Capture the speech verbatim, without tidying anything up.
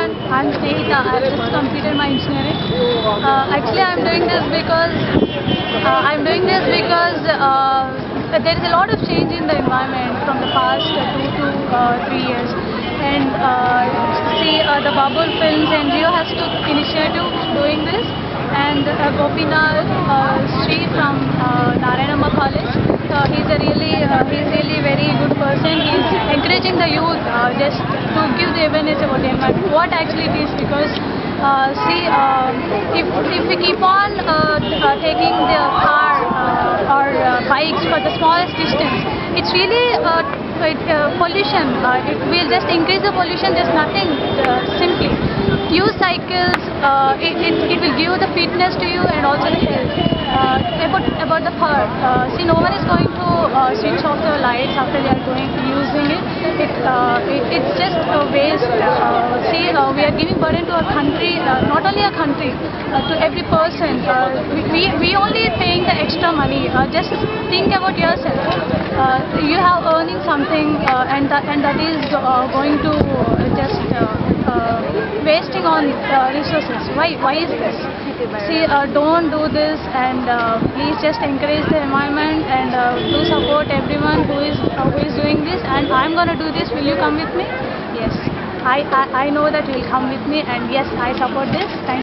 everyone, I'm Snehita. I've just completed my engineering. Uh, actually, I'm doing this because uh, I'm doing this because uh, there is a lot of change in the environment from the past uh, two to uh, three years. And uh, see, uh, the Babulfilms N G O has took initiative doing this, and uh, Gopinath uh, Sri from uh, Narayanamma College. Uh, he's a really uh, he's really very good person. He's encouraging the youth uh, just to give the awareness about the environment, what actually it is, because uh, see uh, if, if we keep on uh, uh, taking the car uh, or uh, bikes for the smallest distance, it's really uh, it, uh, pollution. Uh, it will just increase the pollution, just nothing uh, simply. Use cycles, uh, it, it, it will give the fitness to you and also the health. Uh, about, about the power, uh, see, no one is going to uh, switch off the lights after they are going using it. It, uh, it it's just a waste. Uh, see, uh, we are giving burden to our country, uh, not only a country, uh, to every person. Uh, we, we only paying the extra money. Uh, just think about yourself. Uh, you have earning something uh, and, that, and that is uh, going to just uh, uh, wasting on uh, resources. Why, why is this? See, uh, don't do this, and uh, please just encourage the environment and uh, do support everyone who is uh, who is doing this. And I'm gonna do this. Will you come with me? Yes, I I, I know that you will come with me, and yes, I support this. Thank